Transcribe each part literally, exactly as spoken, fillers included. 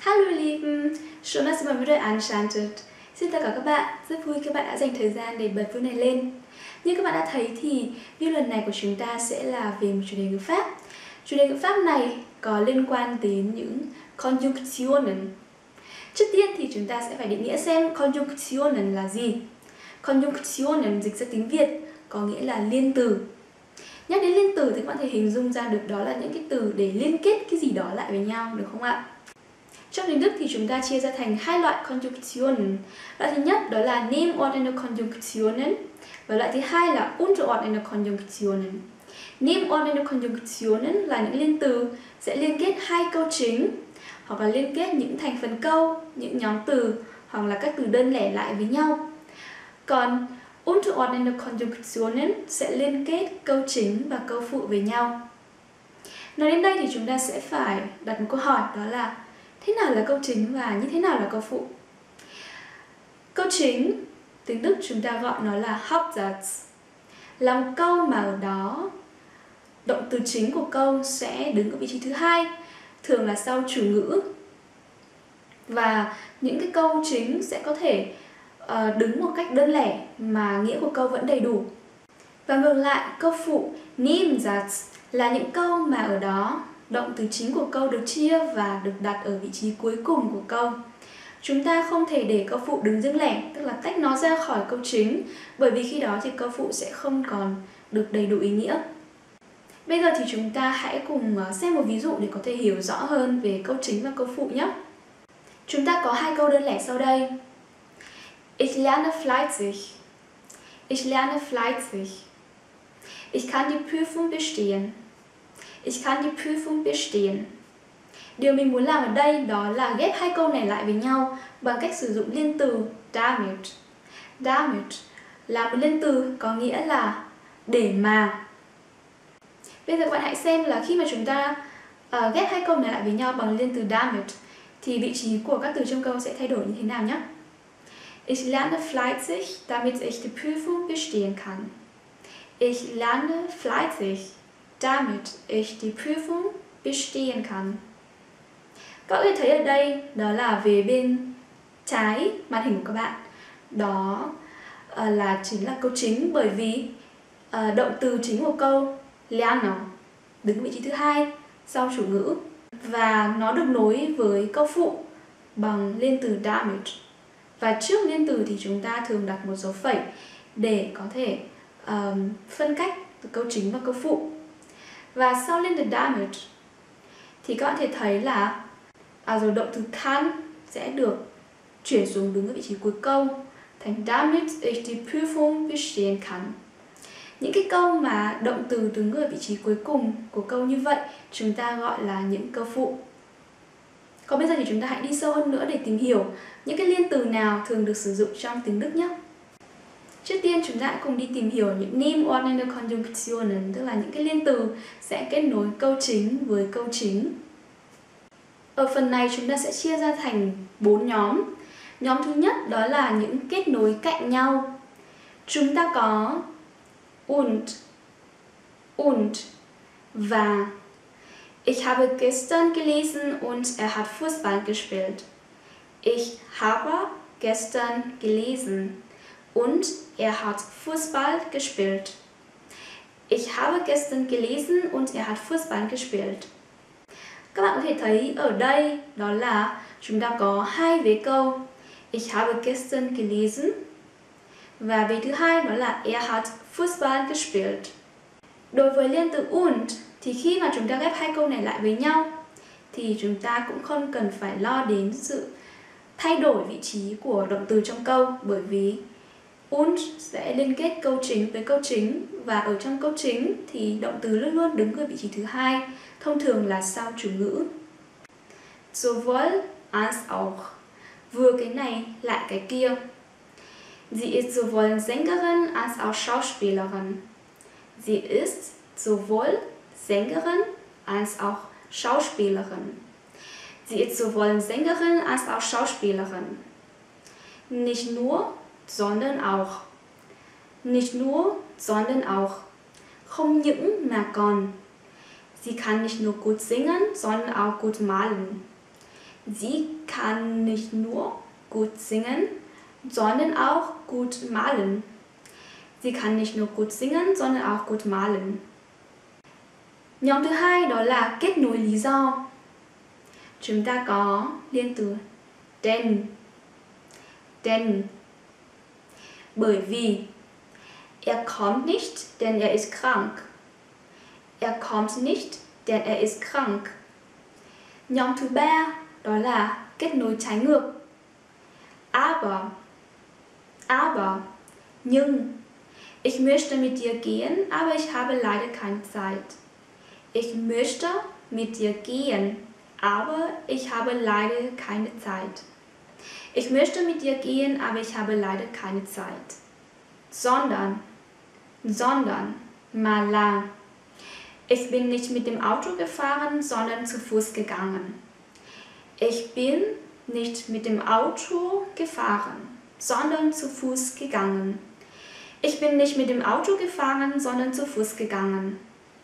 Hallo ihr Lieben, schön, dass ihr mal wieder einschaltet. Xin chào các bạn, rất vui các bạn đã dành thời gian để bật video này lên. Như các bạn đã thấy thì video lần này của chúng ta sẽ là về một chủ đề ngữ pháp. Chủ đề ngữ pháp này có liên quan đến những Konjunktionen. Trước tiên thì chúng ta sẽ phải định nghĩa xem Konjunktionen là gì. Konjunktionen dịch ra tiếng Việt có nghĩa là liên từ. Nhắc đến liên từ thì các bạn thể hình dung ra được đó là những cái từ để liên kết cái gì đó lại với nhau, được không ạ? Trong tiếng Đức thì chúng ta chia ra thành hai loại Konjunktionen. Loại thứ nhất đó là Nebenordnende Konjunktionen và loại thứ hai là Unterordnende Konjunktionen. Nebenordnende Konjunktionen là những liên từ sẽ liên kết hai câu chính hoặc là liên kết những thành phần câu, những nhóm từ hoặc là các từ đơn lẻ lại với nhau. Còn Unterordnende Konjunktionen sẽ liên kết câu chính và câu phụ với nhau. Nói đến đây thì chúng ta sẽ phải đặt một câu hỏi, đó là thế nào là câu chính và như thế nào là câu phụ? Câu chính, tiếng Đức chúng ta gọi nó là Hauptsatz, là một câu mà ở đó động từ chính của câu sẽ đứng ở vị trí thứ hai, thường là sau chủ ngữ. Và những cái câu chính sẽ có thể uh, đứng một cách đơn lẻ mà nghĩa của câu vẫn đầy đủ. Và ngược lại, câu phụ Nebensatz là những câu mà ở đó động từ chính của câu được chia và được đặt ở vị trí cuối cùng của câu. Chúng ta không thể để câu phụ đứng riêng lẻ, tức là tách nó ra khỏi câu chính, bởi vì khi đó thì câu phụ sẽ không còn được đầy đủ ý nghĩa. Bây giờ thì chúng ta hãy cùng xem một ví dụ để có thể hiểu rõ hơn về câu chính và câu phụ nhé. Chúng ta có hai câu đơn lẻ sau đây. Ich lerne fleißig. Ich lerne fleißig. Ich kann die Prüfung bestehen. Ich kann die Prüfung bestehen. Điều mình muốn làm ở đây đó là ghép hai câu này lại với nhau bằng cách sử dụng liên từ damit. Damit là một liên từ có nghĩa là để mà. Bây giờ các bạn hãy xem là khi mà chúng ta uh, ghép hai câu này lại với nhau bằng liên từ damit thì vị trí của các từ trong câu sẽ thay đổi như thế nào nhé. Ich lerne fleißig, damit ich die Prüfung bestehen kann. Ich lerne fleißig, damit ich die Prüfung bestehen kann. Các bạn có thể thấy ở đây đó là về bên trái màn hình của các bạn. Đó uh, là chính là câu chính, bởi vì uh, động từ chính của câu lernen đứng vị trí thứ hai sau chủ ngữ và nó được nối với câu phụ bằng liên từ damit. Và trước liên từ thì chúng ta thường đặt một dấu phẩy để có thể um, phân cách từ câu chính và câu phụ. Và sau liên từ damit thì các bạn thể thấy là à, rồi động từ kann sẽ được chuyển xuống đứng ở vị trí cuối câu thành damit ich die Prüfung bestehen kann. Những cái câu mà động từ đứng ở vị trí cuối cùng của câu như vậy chúng ta gọi là những câu phụ. Còn bây giờ thì chúng ta hãy đi sâu hơn nữa để tìm hiểu những cái liên từ nào thường được sử dụng trong tiếng Đức nhé. Trước tiên chúng ta hãy cùng đi tìm hiểu những Nebenordnende Konjunktionen, tức là những cái liên từ sẽ kết nối câu chính với câu chính. Ở phần này chúng ta sẽ chia ra thành bốn nhóm. Nhóm thứ nhất đó là những kết nối cạnh nhau. Chúng ta có und, und và. Ich habe gestern gelesen und er hat Fußball gespielt. Ich habe gestern gelesen und er hat Fußball gespielt. Ich habe gestern gelesen und er hat Fußball gespielt. Các bạn có thể thấy ở đây đó là chúng ta có hai vế câu Ich habe gestern gelesen và vế thứ hai đó là Er hat Fußball gespielt. Đối với liên từ und thì khi mà chúng ta ghép hai câu này lại với nhau thì chúng ta cũng không cần phải lo đến sự thay đổi vị trí của động từ trong câu, bởi vì und sẽ liên kết câu chính với câu chính và ở trong câu chính thì động từ luôn luôn đứng ở vị trí thứ hai, thông thường là sau chủ ngữ. Sowohl als auch, vừa cái này lại cái kia. Sie ist sowohl Sängerin als auch Schauspielerin. Sie ist sowohl Sängerin als auch Schauspielerin. Sie ist sowohl Sängerin als auch Schauspielerin. Nicht nur, sondern auch. Nicht nur, sondern auch. Không những mà còn. Sie kann nicht nur gut singen, sondern auch gut malen. Sie kann nicht nur gut singen, sondern auch gut malen. Sie kann nicht nur gut singen, sondern auch gut malen. Nhóm thứ hai đó là kết nối lý do. Chúng ta có liên từ denn. Denn. Bởi vì. Er kommt nicht, denn er ist krank. Er kommt nicht, denn er ist krank. Nhóm thứ ba đó là kết nối trái ngược. Aber. Aber. Nhưng. Ich möchte mit dir gehen, aber ich habe leider keine Zeit. Ich möchte mit dir gehen, aber ich habe leider keine Zeit. Ich möchte mit dir gehen, aber ich habe leider keine Zeit. Sondern, sondern, mà là. Ich bin nicht mit dem Auto gefahren, sondern zu Fuß gegangen. Ich bin nicht mit dem Auto gefahren, sondern zu Fuß gegangen. Ich bin nicht mit dem Auto gefahren, sondern zu Fuß gegangen.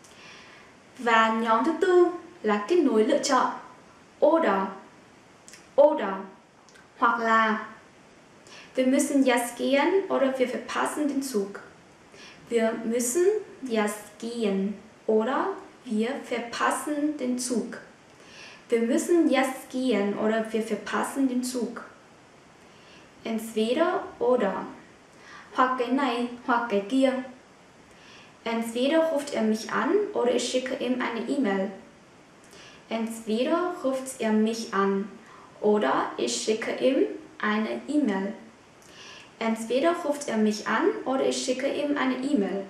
Và nhóm thứ tư là kết nối lựa chọn. Oder. Oder. Hoặc là. Wir müssen jetzt gehen oder wir verpassen den Zug. Wir müssen jetzt gehen oder wir verpassen den Zug. Wir müssen jetzt gehen oder wir verpassen den Zug. Entweder oder. Hoặc cái này hoặc cái kia. Entweder ruft er mich an oder ich schicke ihm eine E-Mail. Entweder ruft er mich an oder ich schicke ihm eine E-Mail. Entweder ruft er mich an oder ich schicke ihm eine E-Mail.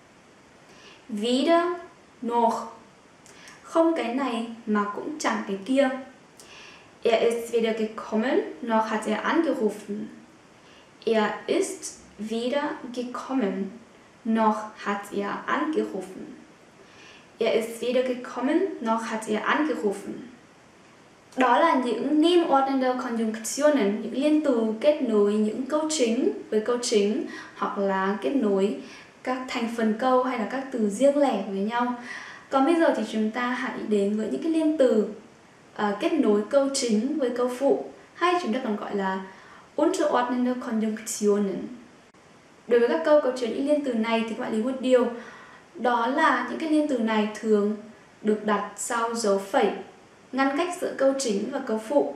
Weder noch. Không cái này mà cũng chẳng cái kia. Er ist weder gekommen noch hat er angerufen. Er ist weder gekommen noch hat er angerufen. Er ist weder gekommen noch hat er angerufen. Đó là những Nebenordnende Konjunktionen, những liên từ kết nối những câu chính với câu chính, hoặc là kết nối các thành phần câu hay là các từ riêng lẻ với nhau. Còn bây giờ thì chúng ta hãy đến với những cái liên từ uh, kết nối câu chính với câu phụ, hay chúng ta còn gọi là Unterordnende Konjunktionen. Đối với các câu có chứa những liên từ này thì các bạn lưu một điều, đó là những cái liên từ này thường được đặt sau dấu phẩy, ngăn cách giữa câu chính và câu phụ.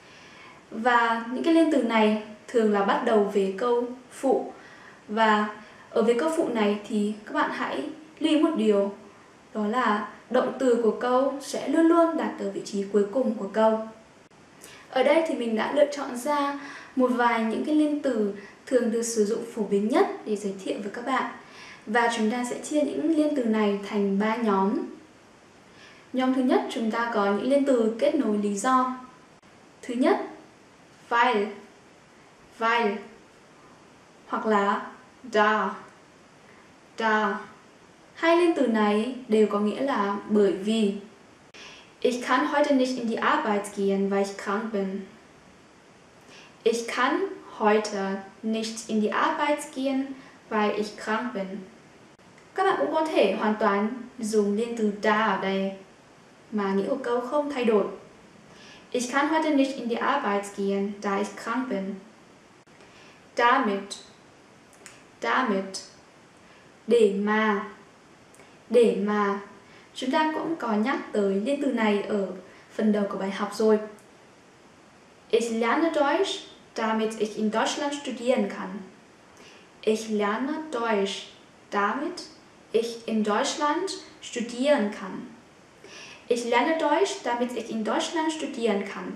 Và những cái liên từ này thường là bắt đầu với câu phụ. Và ở với câu phụ này thì các bạn hãy lưu ý một điều, đó là động từ của câu sẽ luôn luôn đặt ở vị trí cuối cùng của câu. Ở đây thì mình đã lựa chọn ra một vài những cái liên từ thường được sử dụng phổ biến nhất để giới thiệu với các bạn. Và chúng ta sẽ chia những liên từ này thành ba nhóm. Nhóm thứ nhất chúng ta có những liên từ kết nối lý do. Thứ nhất, weil, weil, hoặc là da, da. Hai liên từ này đều có nghĩa là bởi vì. Ich kann heute nicht in die Arbeit gehen, weil ich krank bin. Ich kann heute nicht in die Arbeit gehen, weil ich krank bin. Các bạn cũng có thể hoàn toàn dùng liên từ da ở đây mà nghĩa của câu không thay đổi. Ich kann heute nicht in die Arbeit gehen, da ich krank bin. Damit, damit, để mà, để mà. Chúng ta cũng có nhắc tới liên từ này ở phần đầu của bài học rồi. Ich lerne Deutsch, damit ich in Deutschland studieren kann. Ich lerne Deutsch, damit ich in Deutschland studieren kann. Ich lerne Deutsch, damit ich in Deutschland studieren kann.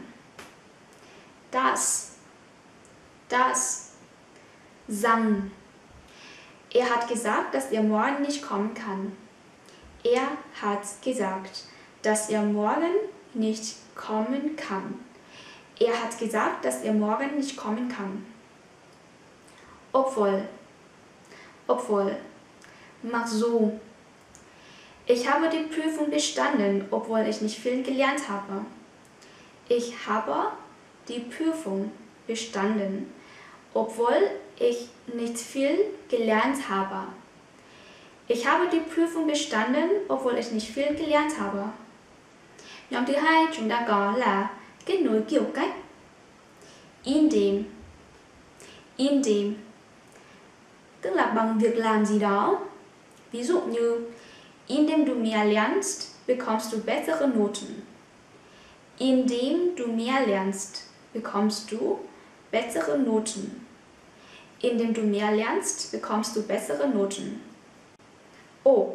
Das, das, sang. Er hat gesagt, dass er morgen nicht kommen kann. Er hat gesagt, dass er morgen nicht kommen kann. Er hat gesagt, dass er morgen nicht kommen kann. Obwohl, obwohl, mặc dù. Ich habe die Prüfung bestanden, obwohl ich nicht viel gelernt habe. Ich habe die Prüfung bestanden, obwohl ich nicht viel gelernt habe. Ich habe die Prüfung bestanden, obwohl ich nicht viel gelernt habe. Nhóm thứ hai chúng ta có là kết nối kiểu cách. Indem, indem, tức là bằng việc làm gì đó. Ví dụ như indem du mehr lernst, bekommst du bessere Noten. Indem du mehr lernst, bekommst du bessere Noten. Indem du mehr lernst, bekommst du bessere Noten. Ob,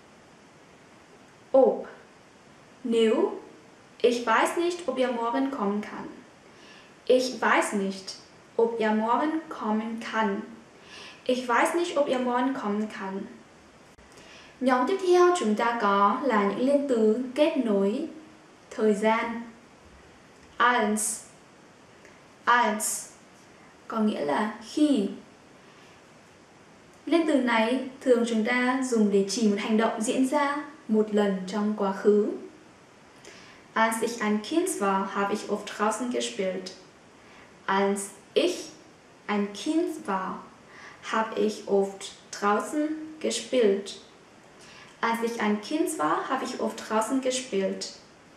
ob, nếu. Ich weiß nicht, ob er morgen kommen kann. Ich weiß nicht, ob er morgen kommen kann. Ich weiß nicht, ob er morgen kommen kann. Nhóm tiếp theo chúng ta có là những liên từ kết nối thời gian. Als, als, có nghĩa là khi. Liên từ này thường chúng ta dùng để chỉ một hành động diễn ra một lần trong quá khứ. Als ich ein Kind war, habe ich oft draußen gespielt. Als ich ein Kind war, habe ich oft draußen gespielt. Als ich ein Kind war, habe ich oft draußen gespielt.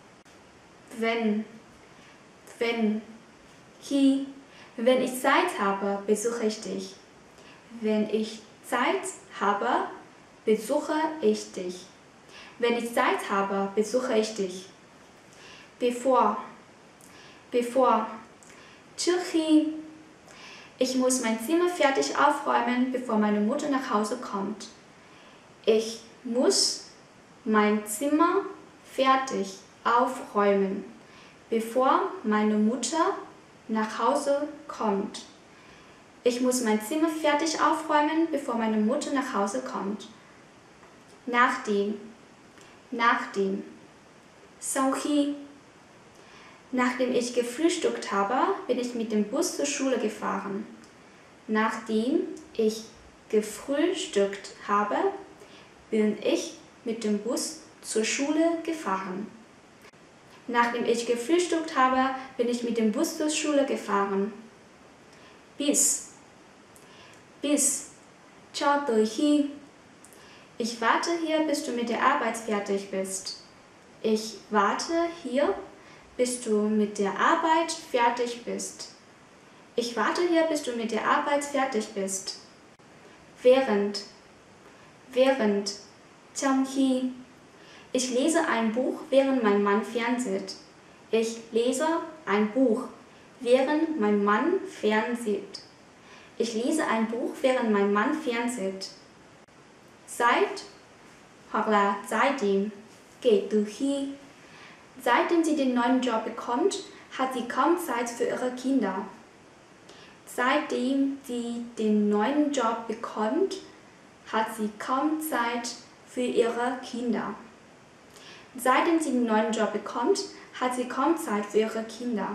Wenn, wenn, khi, wenn ich Zeit habe, besuche ich dich. Wenn ich Zeit habe, besuche ich dich. Wenn ich Zeit habe, besuche ich dich. Bevor, bevor, trước khi. Ich muss mein Zimmer fertig aufräumen, bevor meine Mutter nach Hause kommt. Ich muss mein Zimmer fertig aufräumen, bevor meine Mutter nach Hause kommt. Ich muss mein Zimmer fertig aufräumen, bevor meine Mutter nach Hause kommt. Nachdem, nachdem, sau khi. Nachdem ich gefrühstückt habe, bin ich mit dem Bus zur Schule gefahren. Nachdem ich gefrühstückt habe, bin ich mit dem Bus zur Schule gefahren. Nachdem ich gefrühstückt habe, bin ich mit dem Bus zur Schule gefahren. Bis, bis, cho tới khi. Ich warte hier, bis du mit der Arbeit fertig bist. Ich warte hier, bis du mit der Arbeit fertig bist. Ich warte hier, bis du mit der Arbeit fertig bist. Während, während, trong khi. Ich lese ein Buch, während mein Mann fernsieht. Ich lese ein Buch, während mein Mann fernsieht. Ich lese ein Buch, während mein Mann fernsieht. Seit hoặc là seitdem, kể từ khi. Seitdem sie den neuen Job bekommt, hat sie kaum Zeit für ihre Kinder. Seitdem sie den neuen Job bekommt, hat sie kaum Zeit für ihre Kinder. Seitdem sie den neuen Job bekommt, hat sie kaum Zeit für ihre Kinder.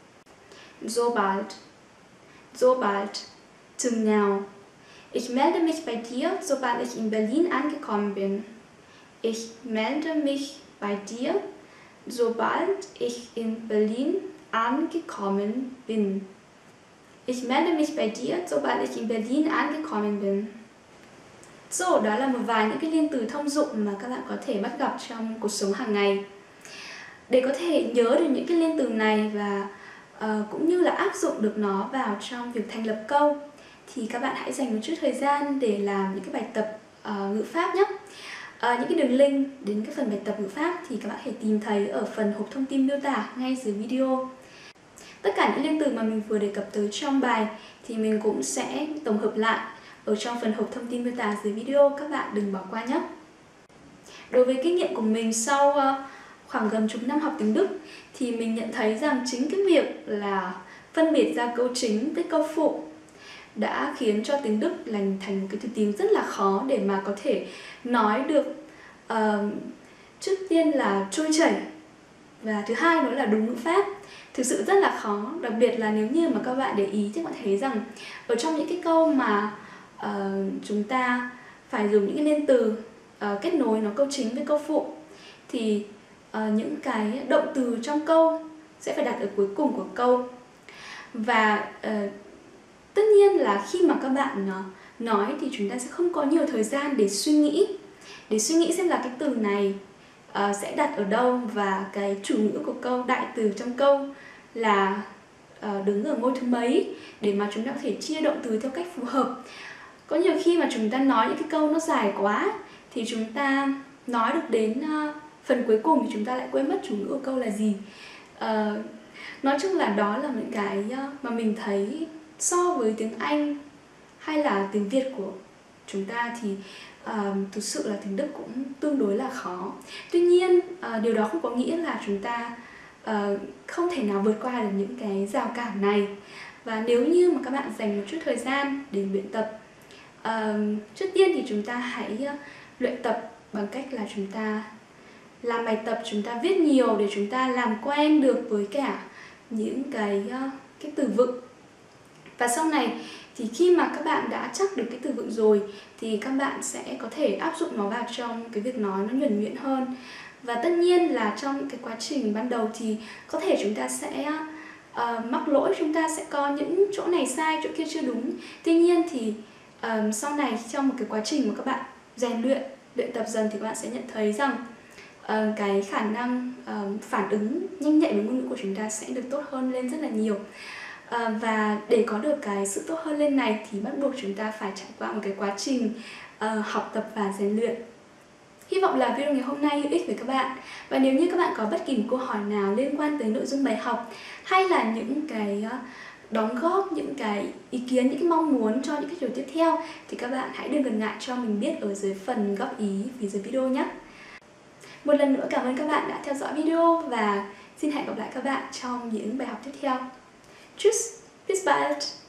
Sobald, sobald, chừng nào. Ich melde mich bei dir, sobald ich in Berlin angekommen bin. Ich melde mich bei dir, sobald ich in Berlin angekommen bin. Ich melde mich bei dir, sobald ich in Berlin angekommen bin. So, đó là một vài những cái liên từ thông dụng mà các bạn có thể bắt gặp trong cuộc sống hàng ngày. Để có thể nhớ được những cái liên từ này và uh, cũng như là áp dụng được nó vào trong việc thành lập câu, thì các bạn hãy dành một chút thời gian để làm những cái bài tập uh, ngữ pháp nhé. Uh, những cái đường link đến cái phần bài tập ngữ pháp thì các bạn có thể tìm thấy ở phần hộp thông tin miêu tả ngay dưới video. Tất cả những liên từ mà mình vừa đề cập tới trong bài thì mình cũng sẽ tổng hợp lại ở trong phần hộp thông tin miêu tả dưới video, các bạn đừng bỏ qua nhé. Đối với kinh nghiệm của mình sau uh, khoảng gần chục năm học tiếng Đức thì mình nhận thấy rằng chính cái việc là phân biệt ra câu chính với câu phụ đã khiến cho tiếng Đức lành thành một cái thứ tiếng rất là khó để mà có thể nói được uh, trước tiên là trôi chảy và thứ hai đó là đúng ngữ pháp. Thực sự rất là khó, đặc biệt là nếu như mà các bạn để ý thì các bạn thấy rằng ở trong những cái câu mà uh, chúng ta phải dùng những cái liên từ uh, kết nối nó câu chính với câu phụ thì uh, những cái động từ trong câu sẽ phải đặt ở cuối cùng của câu. Và uh, tất nhiên là khi mà các bạn uh, nói thì chúng ta sẽ không có nhiều thời gian để suy nghĩ để suy nghĩ xem là cái từ này uh, sẽ đặt ở đâu, và cái chủ ngữ của câu, đại từ trong câu là uh, đứng ở ngôi thứ mấy, để mà chúng ta có thể chia động từ theo cách phù hợp. Có nhiều khi mà chúng ta nói những cái câu nó dài quá thì chúng ta nói được đến uh, phần cuối cùng thì chúng ta lại quên mất chủ ngữ của câu là gì. Uh, nói chung là đó là những cái uh, mà mình thấy so với tiếng Anh hay là tiếng Việt của chúng ta thì uh, thực sự là tiếng Đức cũng tương đối là khó. Tuy nhiên uh, điều đó không có nghĩa là chúng ta uh, không thể nào vượt qua được những cái rào cản này. Và nếu như mà các bạn dành một chút thời gian để luyện tập, uh, trước tiên thì chúng ta hãy uh, luyện tập bằng cách là chúng ta làm bài tập, chúng ta viết nhiều để chúng ta làm quen được với cả những cái, uh, cái từ vựng. Và sau này thì khi mà các bạn đã chắc được cái từ vựng rồi thì các bạn sẽ có thể áp dụng nó vào trong cái việc nói nó nhuần nhuyễn hơn. Và tất nhiên là trong cái quá trình ban đầu thì có thể chúng ta sẽ uh, mắc lỗi, chúng ta sẽ có những chỗ này sai, chỗ kia chưa đúng. Tuy nhiên thì um, sau này trong một cái quá trình mà các bạn rèn luyện, luyện tập dần thì các bạn sẽ nhận thấy rằng uh, cái khả năng uh, phản ứng nhanh nhạy với ngôn ngữ của chúng ta sẽ được tốt hơn lên rất là nhiều. À, và để có được cái sự tốt hơn lên này thì bắt buộc chúng ta phải trải qua một cái quá trình uh, học tập và rèn luyện. Hy vọng là video ngày hôm nay hữu ích với các bạn. Và nếu như các bạn có bất kỳ một câu hỏi nào liên quan tới nội dung bài học, hay là những cái uh, đóng góp, những cái ý kiến, những cái mong muốn cho những cái video tiếp theo, thì các bạn hãy đừng ngần ngại cho mình biết ở dưới phần góp ý phía dưới video nhé. Một lần nữa cảm ơn các bạn đã theo dõi video và xin hẹn gặp lại các bạn trong những bài học tiếp theo. Tschüss, bis bald!